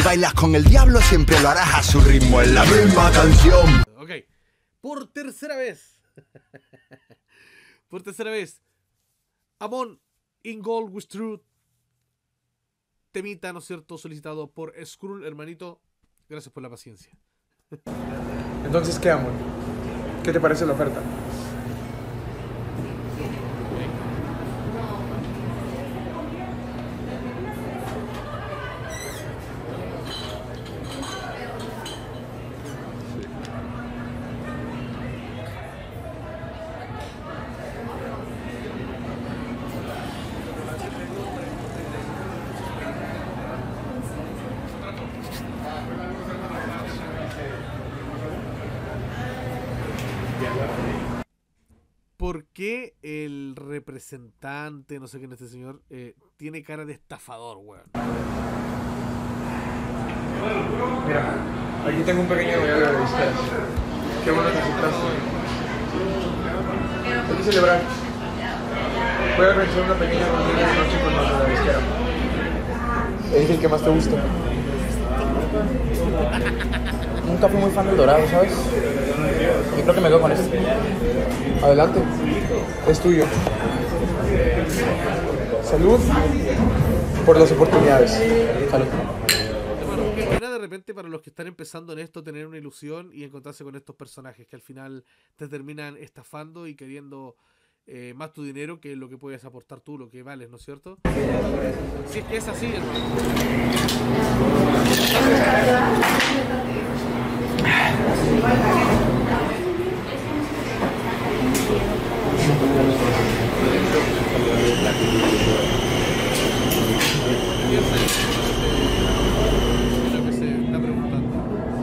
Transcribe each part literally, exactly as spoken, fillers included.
Si bailas con el diablo, siempre lo harás a su ritmo. Es la misma canción. Ok, por tercera vez. Por tercera vez. Amon in Gold with Truth. Temita, ¿no es cierto? Solicitado por Skrull, hermanito. Gracias por la paciencia. Entonces, ¿qué, Amon? ¿Qué te parece la oferta? ¿Por qué el representante, no sé quién es este señor, eh, tiene cara de estafador, weón? Mira, aquí tengo un pequeño regalo de disqueras. Qué bueno que aceptaste. Hay que celebrar. Voy a organizar una pequeña reunión de noche con los de la disquera. Elige el que más te gusta. Nunca fui muy fan del dorado, ¿sabes? Yo creo que me quedo con este. Adelante. Es tuyo. Salud por las oportunidades. Salud. Hermano, qué pena de repente para los que están empezando en esto tener una ilusión y encontrarse con estos personajes que al final te terminan estafando y queriendo eh, más tu dinero que lo que puedes aportar tú, lo que vales, ¿no es cierto? Si es que es así, hermano. Lo que se está preguntando.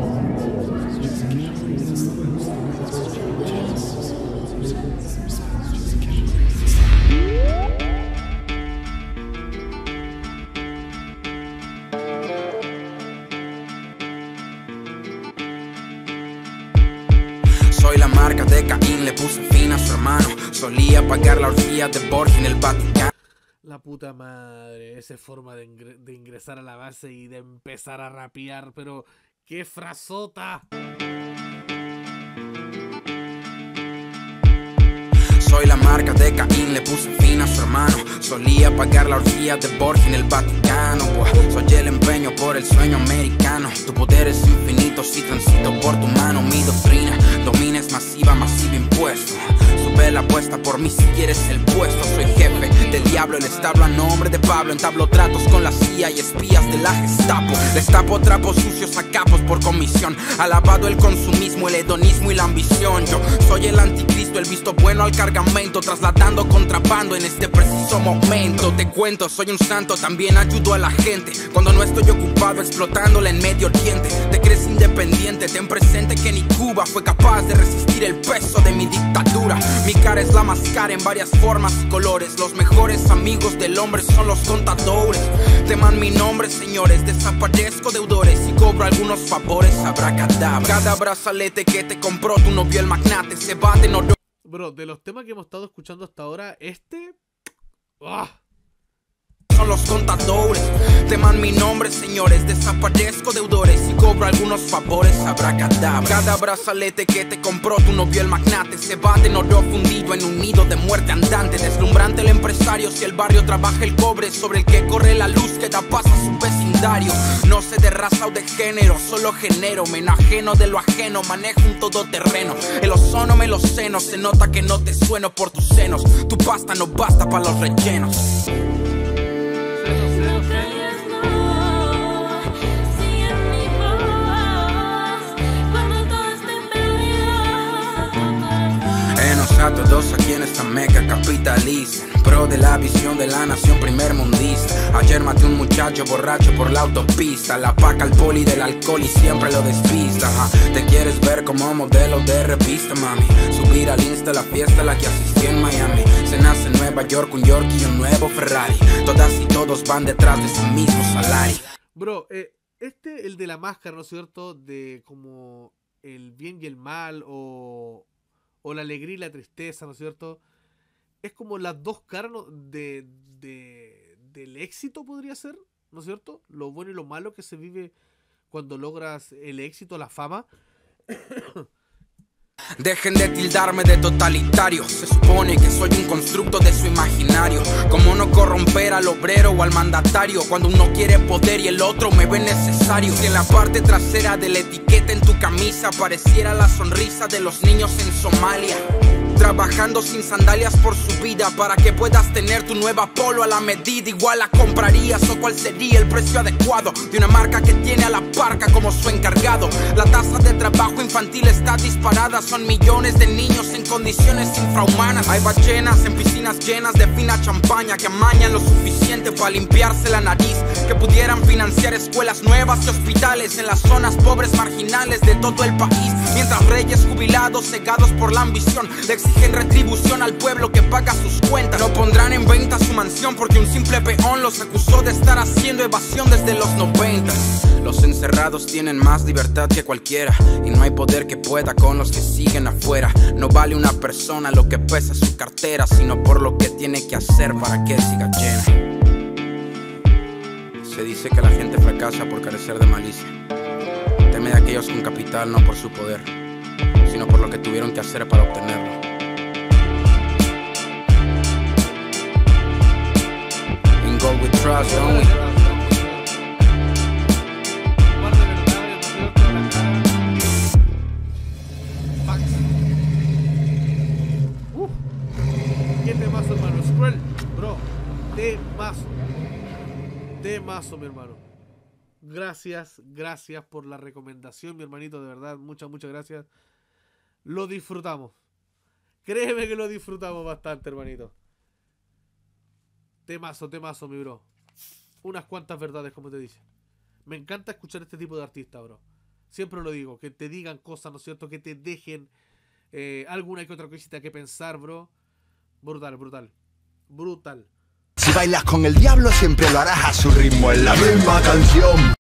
Soy la marca de Caín, le puse fin a su hermano. Solía pagar la orgía de Borgia en el Vaticano. La puta madre, esa forma de, ingre de ingresar a la base y de empezar a rapear, pero ¡qué frasota! Soy la marca de Caín, le puse fin a su hermano. Solía pagar la orgía de Borgia en el Vaticano. Buah, soy el empeño por el sueño americano. Tu poder es infinito si transito por tu mano. Mi doctrina domina es masiva, masivo impuesto. Sube la apuesta por mí si quieres el puesto. Soy jefe del diablo, el establo a nombre de Pablo. Entablo tratos con la C I A y espías de la Gestapo. Destapo trapos sucios a capos por comisión. Alabado el consumismo, el hedonismo y la ambición. Yo soy el anticristo, el visto bueno al cargamento, trasladando contrabando en este preciso momento. Te cuento, soy un santo, también ayudo a la gente cuando no estoy ocupado explotándola en Medio Oriente. Te crees independiente, ten presente que ni Cuba fue capaz de resistir el peso de mi dictadura. Mi cara es la más cara en varias formas y colores. Los mejores amigos del hombre son los contadores. Teman mi nombre, señores, desaparezco deudores y cobro algunos favores. Abracadabra. Cada brazalete que te compró tu novio el magnate se bate en oro. Bro, de los temas que hemos estado escuchando hasta ahora, este... ¡Ah! Son los contadores, teman mi nombre, señores, desaparezco deudores y cobro algunos favores. Abracadabra. Cada brazalete que te compró tu novio el magnate se bate en oro fundido en un nido de muerte andante. Deslumbrante el empresario, si el barrio trabaja el cobre sobre el que corre la luz que da paz a su vecindario. No sé de raza o de género, solo genero, me enajeno de lo ajeno, manejo un todoterreno. El ozono me los senos, se nota que no te sueno por tus senos. Tu pasta no basta para los rellenos. A todos aquí en esta meca capitalista, pro de la visión de la nación primer mundista. Ayer maté un muchacho borracho por la autopista. La paca al poli del alcohol y siempre lo despista. Ajá. Te quieres ver como modelo de revista, mami. Subir al Insta la fiesta a la que asistí en Miami. Se nace en Nueva York un York y un nuevo Ferrari. Todas y todos van detrás de su mismo salario. Bro, eh, este, el de la máscara, ¿no es cierto? De como el bien y el mal o... o la alegría y la tristeza, ¿no es cierto? Es como las dos caras, ¿no? de, de, del éxito, podría ser. ¿no es cierto? Lo bueno y lo malo que se vive cuando logras el éxito, la fama. Dejen de tildarme de totalitario. Se supone que soy un constructo de su imaginario. ¿Cómo no corromper al obrero o al mandatario cuando uno quiere poder y el otro me ve necesario? Si en la parte trasera de la etiqueta en tu camisa pareciera la sonrisa de los niños en Somalia, trabajando sin sandalias por su vida para que puedas tener tu nueva Polo a la medida, igual la comprarías. ¿O cuál sería el precio adecuado de una marca que tiene a la parca como su encargado? La tasa de trabajo infantil está disparada. Son millones de niños en condiciones infrahumanas. Hay ballenas en piscinas llenas de fina champaña que amañan lo suficiente para limpiarse la nariz, que pudieran financiar escuelas nuevas y hospitales en las zonas pobres marginales de todo el país, mientras reyes jubilados cegados por la ambición le exigen retribución al pueblo que paga sus cuentas. No pondrán en venta su mansión porque un simple peón los acusó de estar haciendo evasión desde los noventa. Los encerrados tienen más libertad que cualquiera y no hay poder que pueda con los que siguen afuera. No vale una persona lo que pesa su cartera, sino por lo que tiene que hacer para que siga llena. Se dice que la gente fracasa por carecer de malicia. Teme de aquellos con capital, no por su poder, sino por lo que tuvieron que hacer para obtenerlo. In God we trust, don't we? Uf, qué temazo, hermano. Scroll, bro, temazo. Temazo, mi hermano. Gracias, gracias por la recomendación, mi hermanito, de verdad, muchas, muchas gracias. Lo disfrutamos. Créeme que lo disfrutamos bastante, hermanito. Temazo, temazo, mi bro. Unas cuantas verdades, como te dice. Me encanta escuchar este tipo de artistas, bro. Siempre lo digo, que te digan cosas, ¿no es cierto? Que te dejen eh, alguna que otra cosita que pensar, bro. Brutal, brutal. Brutal. Si bailas con el diablo siempre lo harás a su ritmo, en la misma canción.